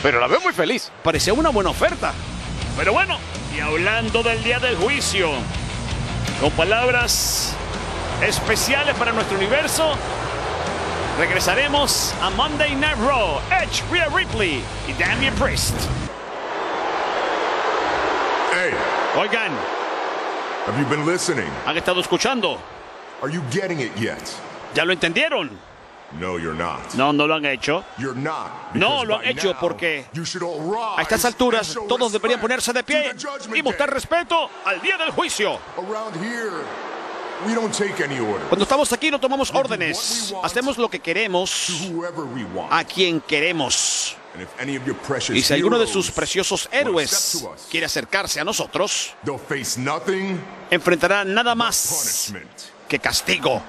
Pero la veo muy feliz. Parecía una buena oferta. Pero bueno, y hablando del día del juicio, con palabras especiales para nuestro universo, regresaremos a Monday Night Raw. Edge, Rhea Ripley y Damian Priest. Hey, Oigan, have you been listening? ¿han estado escuchando? Are you getting it yet? ¿Ya lo entendieron? No, you're not. No, no lo han hecho. You're not. No, because lo han by hecho now, porque you should all rise a estas alturas and show todos deberían respect ponerse de to pie the Judgment y mostrar Day. respeto al día del juicio. Around here, we don't take any orders. Cuando estamos aquí no tomamos órdenes. Hacemos lo que queremos To whoever we want. a quien queremos. And if any of your precious Y si alguno de sus heroes preciosos will héroes step to us, quiere acercarse a nosotros, they'll face nothing enfrentará nada but más punishment. que castigo.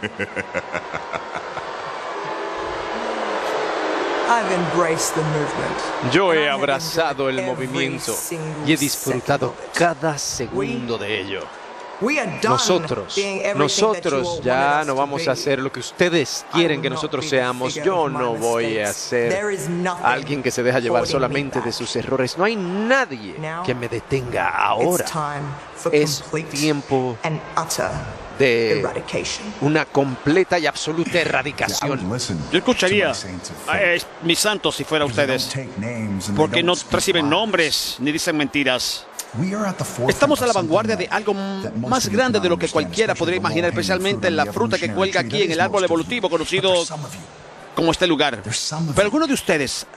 I've embraced the movement. Yo And I he have abrazado el enjoyed every movimiento single y he disfrutado second of it. cada segundo de ello. We are done Nosotros being everything that you all ya wanted us no to vamos be. a hacer lo que ustedes I quieren will que not nosotros be the seamos. figure Yo of my no voy a mistakes. ser There is nothing alguien que se deja llevar holding me solamente de back. sus errores. No hay nadie Now, que me detenga It's ahora. time for Es complete tiempo and utter de eradication. una completa y absoluta erradicación. Yo escucharía a mis santos si fuera ustedes, porque no reciben nombres ni dicen mentiras. Estamos a la vanguardia de algo más grande de lo que cualquiera podría imaginar, especialmente la fruta que cuelga aquí en el árbol evolutivo conocido como este lugar. Pero algunos de ustedes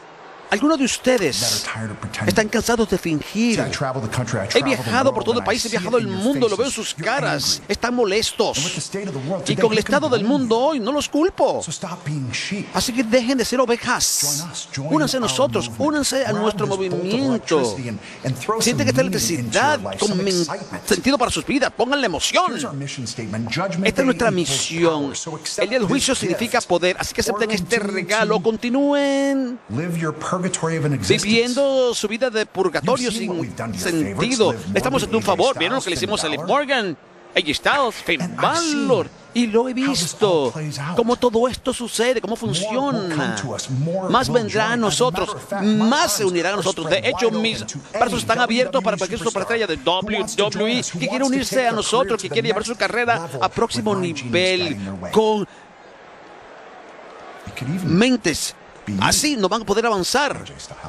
están cansados de fingir. He viajado por todo el país, he viajado el mundo, lo veo en sus caras. Están molestos. Y con el estado del mundo hoy no los culpo. Así que dejen de ser ovejas. Únanse a nosotros, únanse a nuestro movimiento. Sienten esta electricidad con sentido para sus vidas. Pónganle emoción. Esta es nuestra misión. El día del juicio significa poder, así que acepten este regalo. Continúen viviendo su vida de purgatorio sin sentido. Estamos haciendo un favor. ¿Vieron lo que le hicimos a Liv Morgan, AJ Styles, Finn Balor? Y lo he visto, cómo todo esto sucede, cómo funciona. Más vendrá a nosotros, más se unirán a nosotros. De hecho, mis brazos están abiertos para cualquier superestrella de WWE que quiera unirse a nosotros, que quiere llevar su carrera a próximo nivel, con mentes así no van a poder avanzar.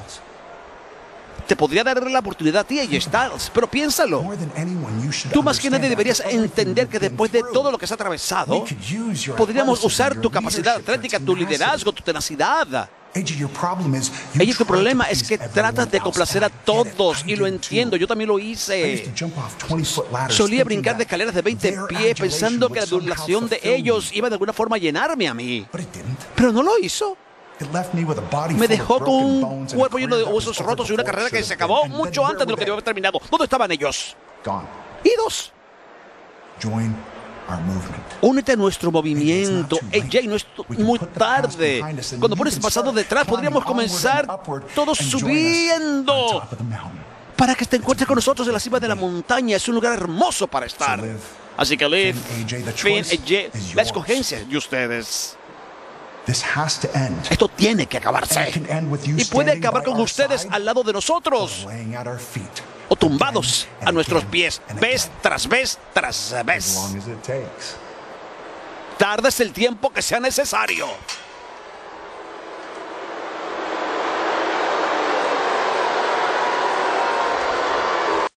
Te podría dar la oportunidad a ti, AJ Styles, pero piénsalo. Tú más que nadie deberías entender que después de todo lo que has atravesado, podríamos usar tu capacidad atlética, tu liderazgo, tu tenacidad. AJ, tu problema es que tratas de complacer a todos, y lo entiendo, yo también lo hice. Solía brincar de escaleras de 20 pies pensando que la adulación de ellos iba de alguna forma a llenarme a mí. Pero no lo hizo. Me dejó con un cuerpo lleno de huesos rotos y una carrera que se acabó mucho antes de lo que debió haber terminado. ¿Dónde estaban ellos? Idos. Únete a nuestro movimiento. AJ, no es muy tarde. Cuando pones el pasado detrás, podríamos comenzar todos subiendo para que te encuentres con nosotros en la cima de la montaña. Es un lugar hermoso para estar. Así que Liv, Finn, AJ, la escogencia de ustedes. Esto tiene que acabarse. Y puede acabar con ustedes al lado de nosotros o tumbados a nuestros pies, vez tras vez tras vez. Tardes el tiempo que sea necesario.